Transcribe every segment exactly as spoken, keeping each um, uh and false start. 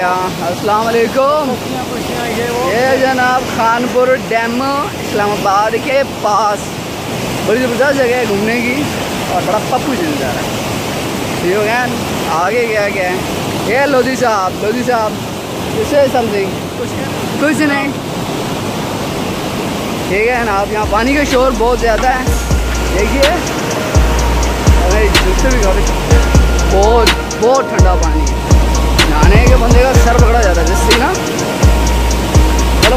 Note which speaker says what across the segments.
Speaker 1: यहाँ। अस्सलाम वालेकुम। ये जनाब खानपुर डैम इस्लामाबाद के पास बड़ी ज़बरदस्त जगह है घूमने की और बड़ा पप्पू चल जा रहा है। ठीक हो गया। आगे क्या क्या है ये लोधी साहब, लोधी साहब इससे समथिंग कुछ नहीं। ठीक है ना। आप यहाँ पानी का शोर बहुत ज़्यादा है, देखिए। अरे जिससे भी बहुत बहुत ठंडा पानी है, नहाने के बंदे का सर पकड़ा जाता है जिससे ना। चलो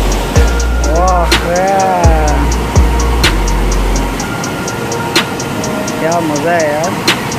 Speaker 1: क्या मज़ा है यार।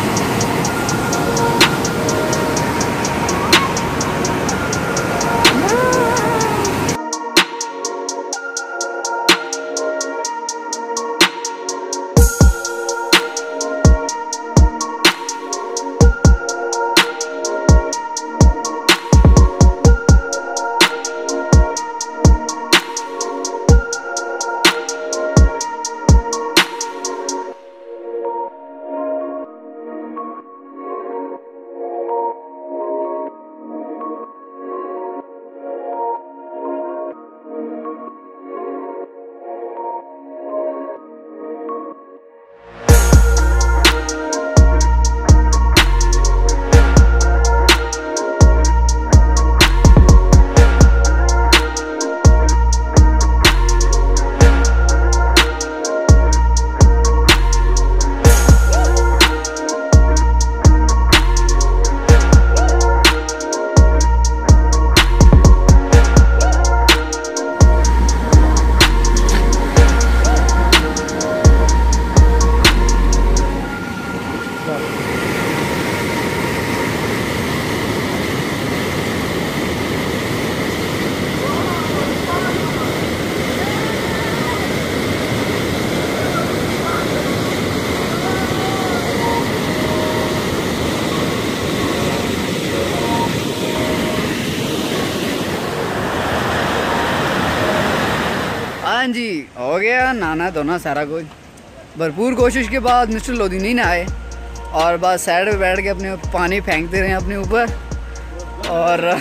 Speaker 1: हाँ जी, हो गया नहाना धोना सारा कुछ। भरपूर कोशिश के बाद मिस्टर लोधी नहीं नहाए और बस साइड पे बैठ के अपने पानी फेंकते रहे अपने ऊपर। और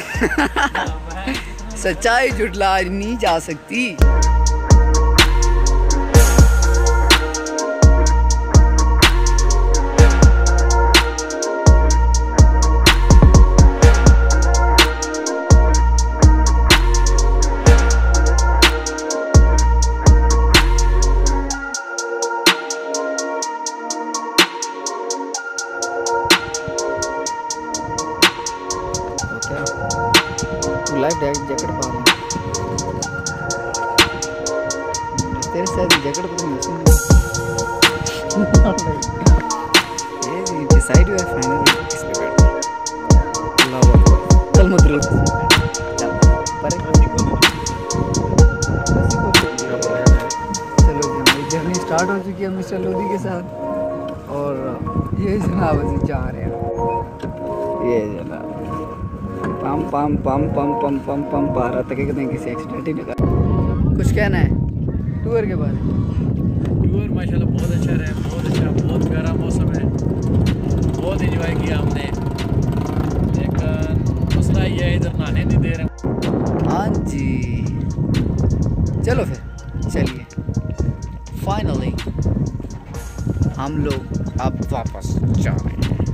Speaker 1: सच्चाई झुठला नहीं जा सकती। लाइफ जैकेट पा रहे तेरे साथ जैकेट को ये डिसाइड हुआ फाइनली किस पे बैठना। अल्लाह अकबर। चल मत रुक, चलो जी जर्नी स्टार्ट हो चुकी है मिस्टर लोधी के साथ। और ये जनाब अभी जा रहे हैं। ये जनाब पम पम पम पम पम पम पम पा रहा था कि किसी एक्सीडेंट ही निकला। कुछ कहना है टूर के बारे में?
Speaker 2: टूर माशाल्लाह बहुत अच्छा रहा, बहुत अच्छा, बहुत प्यारा मौसम है, बहुत एंजॉय किया हमने। लेकिन मसला ये है इधर नहाने नहीं दे रहे।
Speaker 1: हाँ जी चलो फिर चलिए फाइनली हम लोग अब वापस जा रहे हैं।